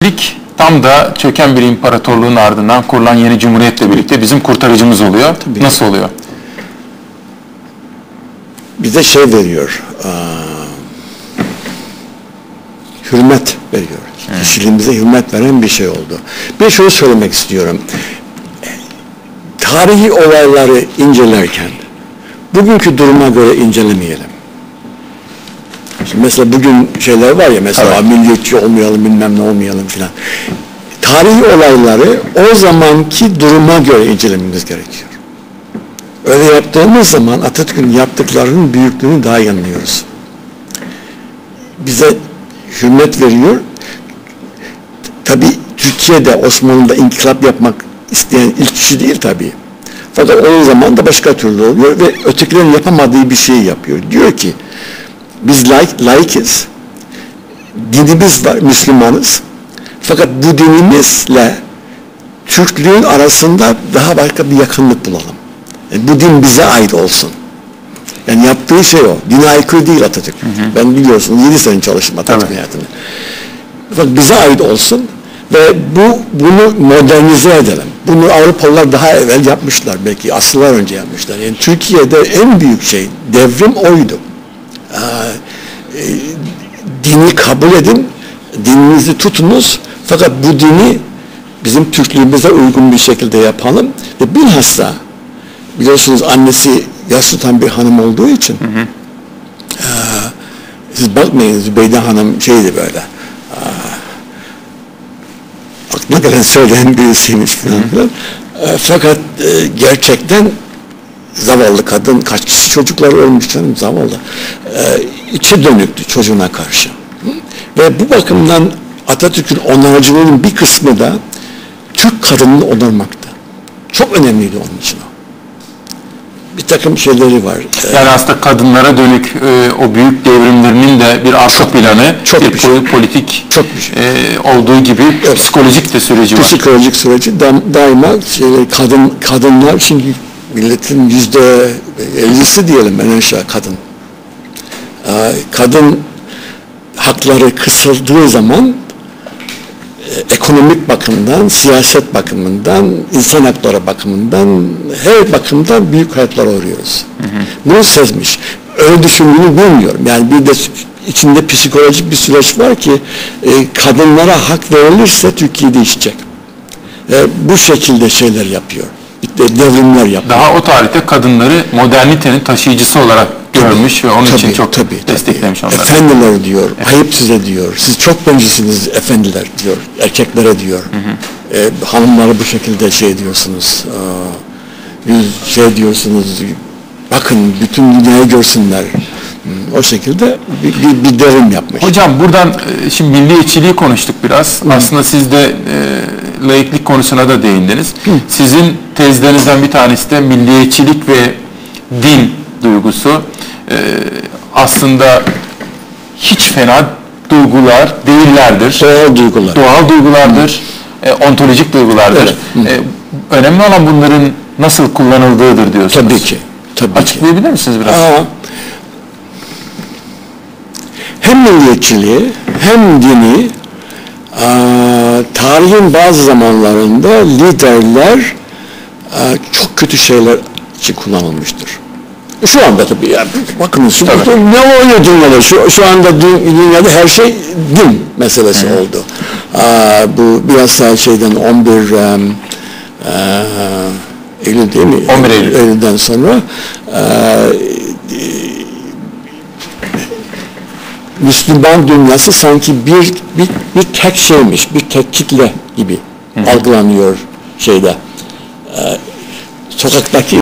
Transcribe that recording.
Tam da çöken bir imparatorluğun ardından kurulan yeni cumhuriyetle birlikte bizim kurtarıcımız oluyor. Tabii. Nasıl oluyor? Bize şey veriyor, hürmet veriyor. Kişiliğimize hürmet veren bir şey oldu. Bir şey söylemek istiyorum. Tarihi olayları incelerken bugünkü duruma göre incelemeyelim. Şimdi mesela bugün şeyler var ya, mesela milliyetçi olmayalım, bilmem ne olmayalım filan. Tarihi olayları o zamanki duruma göre incelememiz gerekiyor. Öyle yaptığımız zaman Atatürk'ün yaptıklarının büyüklüğünü daha iyi anlıyoruz. Bize hürmet veriyor. Tabii Türkiye'de, Osmanlı'da inkılap yapmak isteyen ilk kişi değil tabii. Fakat o zaman da başka türlü oluyor ve ötekilerin yapamadığı bir şey yapıyor. Diyor ki, biz laikiz, dinimiz var, Müslümanız. Fakat bu dinimizle Türklüğün arasında daha başka bir yakınlık bulalım. Yani bu din bize ait olsun. Yani yaptığı şey o. Dine aykırı değil Atatürk. Ben biliyorsunuz 7 sene çalıştım Atatürk hayatını. Fakat bize ait olsun ve bunu modernize edelim. Bunu Avrupalılar daha evvel yapmışlar. Belki asırlar önce yapmışlar. Yani Türkiye'de en büyük şey, devrim oydu. Dini kabul edin, dininizi tutunuz. Fakat bu dini bizim Türklüğümüze uygun bir şekilde yapalım. Ve bilhassa biliyorsunuz annesi yaş tutan bir hanım olduğu için siz bakmayın, Zübeyde Hanım şeydi böyle aklına gelen söyleyen birisiymiş falan filan. Fakat gerçekten zavallı kadın, kaç kişi çocukları ölmüş canım, zavallı. İçi dönüktü çocuğuna karşı. Ve bu bakımdan Atatürk'ün onarıcılığının bir kısmı da Türk kadınını onarmakta. Çok önemliydi onun için o. Bir takım şeyleri var. Yani aslında kadınlara dönük o büyük devrimlerinin de bir arka planı, bir şey. Politik çok bir şey. Olduğu gibi psikolojik de süreci var. Psikolojik süreci daima kadınlar, şimdi milletin %50'si diyelim en aşağı kadın. Kadın hakları kısıldığı zaman ekonomik bakımdan, siyaset bakımından, insan hakları bakımından, her bakımdan büyük kayıplara uğruyoruz. Bunu sezmiş. Öyle düşündüğünü bilmiyorum. Yani bir de içinde psikolojik bir süreç var ki kadınlara hak verilirse Türkiye değişecek. Bu şekilde şeyler yapıyor. Devrimler yapıyor. Daha o tarihte kadınları modernitenin taşıyıcısı olarak görmüş ve onun için çok desteklemiş onları. Efendiler diyor, ayıp size diyor, siz çok bencisiniz efendiler diyor, erkeklere diyor. Hanımları bu şekilde şey diyorsunuz, diyorsunuz, bakın bütün dünyayı görsünler. O şekilde bir devrim yapmış. Hocam buradan şimdi milliyetçiliği konuştuk biraz. Aslında siz de laiklik konusuna da değindiniz. Sizin tezlerinizden bir tanesi de milliyetçilik ve din duygusu. Aslında hiç fena duygular değillerdir. Doğal duygular. Doğal duygulardır. Ontolojik duygulardır. Önemli olan bunların nasıl kullanıldığıdır diyorsunuz. Tabii ki. Açıklayabilir misiniz biraz? Hem milliyetçiliği hem dini tarihin bazı zamanlarında liderler çok kötü şeyler için kullanılmıştır. Şu anda tabii ya, bakın ne oluyor dünyada? Şu anda dünyada her şey din meselesi oldu. Bu biraz daha şeyden 11 Eylül değil mi? 11 Eylül. Eylül'den sonra Müslüman dünyası sanki bir tek şeymiş, bir tek kitle gibi algılanıyor şeyde. Sokaktaki